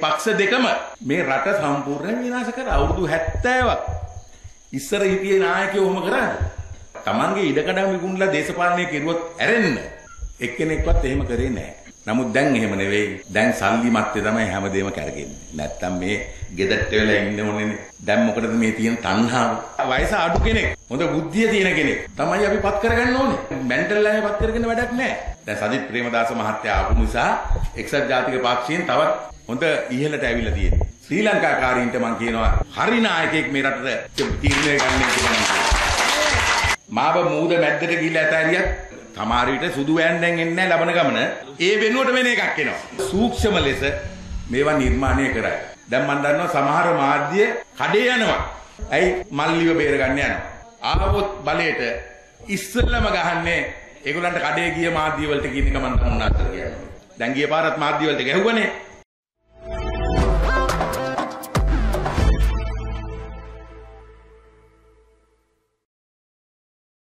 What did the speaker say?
පක්ෂ දෙකම මේ රට සම්පූර්ණයෙන් විනාශ කරා. අවුරුදු 70ක් ඉස්සර හිටියේ නායකයෝ ඔහොම කරාද? Tamanගේ ඉඩකඩම් විකුණලා දේශපාලනය කෙරුවොත් ඇරෙන්න එක්කෙනෙක්වත් එහෙම කරේ නැහැ. නමුත් දැන් එහෙම නෙවෙයි. දැන් සල්ලි මැත්තේ තමයි හැමදේම කරගෙන්නේ. නැත්තම් මේ ගෙදරට වෙලා ඉන්න ඕනේනේ. දැන් මොකටද මේ තියෙන තණ්හාව? වයස අඩු කෙනෙක්, හොඳ බුද්ධිය තියෙන කෙනෙක් තමයි අපි පත් කරගන්න ඕනේ. මෙන්ටල් ලයින් පත් කරගෙන වැඩක් නැහැ. දැන් සජිත් ප්‍රේමදාස මහත්තයා ආපු නිසා එක්සත් ජාතික පක්ෂයෙන් තවත් හොඳ ඉහළට ඇවිල්ලා තියෙනවා. ශ්‍රී ලංකාකාරීන්ට මම කියනවා හරි නායකයෙක් මේ රටට තීරණය ගන්න කියලා. මාව මූද මැද්දට ගිහිල්ලා ඇතරියක් තමාර විට සුදු වෑන්ඩෙන් එන්නේ නැහැ ලබන ගමන. ඒ වෙනුවට වෙන එකක් එනවා. සූක්ෂම ලෙස මේවා නිර්මාණය කරයි. දැන් මම දන්නවා සමහර මාධ්‍ය කඩේ යනවා. ඇයි මල්ලිව බේරගන්න යනවා. ආවොත් බලයට ඉස්සෙල්ලම ගහන්නේ ඒගොල්ලන්ට කඩේ ගිය මාධ්‍ය වලට කියන එක මම තමුන්නාට කියනවා. දැන් ගිය පාරත් මාධ්‍ය වලට ගැහුවනේ.